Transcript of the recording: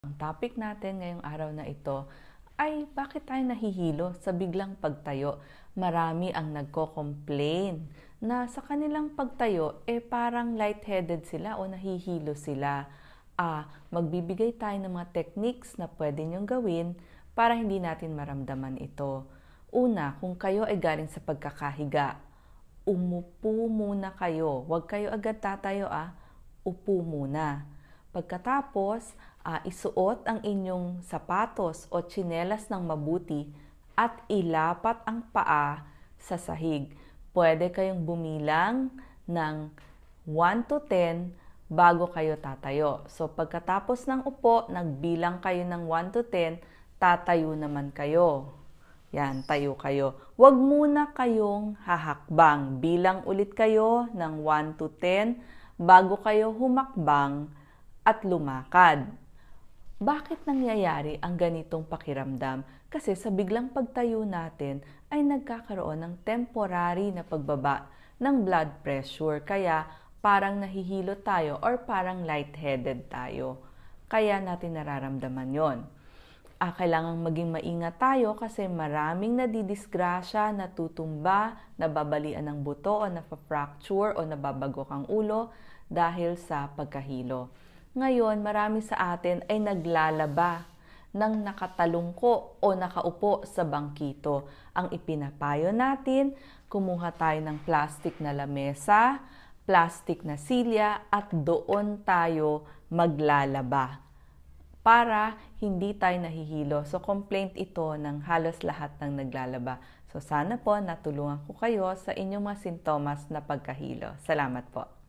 Ang topic natin ngayong araw na ito ay bakit tayo nahihilo sa biglang pagtayo. Marami ang nagko-complain na sa kanilang pagtayo parang lightheaded sila o nahihilo sila. Magbibigay tayo ng mga techniques na pwede niyong gawin para hindi natin maramdaman ito. Una, kung kayo ay galing sa pagkakahiga, umupo muna kayo. Huwag kayo agad tatayo, upo muna. Pagkatapos, isuot ang inyong sapatos o tsinelas ng mabuti at ilapat ang paa sa sahig. Pwede kayong bumilang ng 1 to 10 bago kayo tatayo. So pagkatapos ng upo, nagbilang kayo ng 1 to 10, tatayo naman kayo. Yan, tayo kayo. Huwag muna kayong hahakbang. Bilang ulit kayo ng 1 to 10 bago kayo humakbang at lumakad. Bakit nangyayari ang ganitong pakiramdam? Kasi sa biglang pagtayo natin ay nagkakaroon ng temporary na pagbaba ng blood pressure. Kaya parang nahihilo tayo or parang lightheaded tayo. Kaya natin nararamdaman yon. Kailangang maging maingat tayo kasi maraming nadidisgrasya, natutumba, nababalian ng buto o napafracture o nababagok ang ulo dahil sa pagkahilo. Ngayon, marami sa atin ay naglalaba ng nakatalungko o nakaupo sa bangkito. Ang ipinapayo natin, kumuha tayo ng plastic na lamesa, plastic na silya at doon tayo maglalaba para hindi tayo nahihilo. So, complaint ito ng halos lahat ng naglalaba. So, sana po natulungan ko kayo sa inyong mga sintomas na pagkahilo. Salamat po.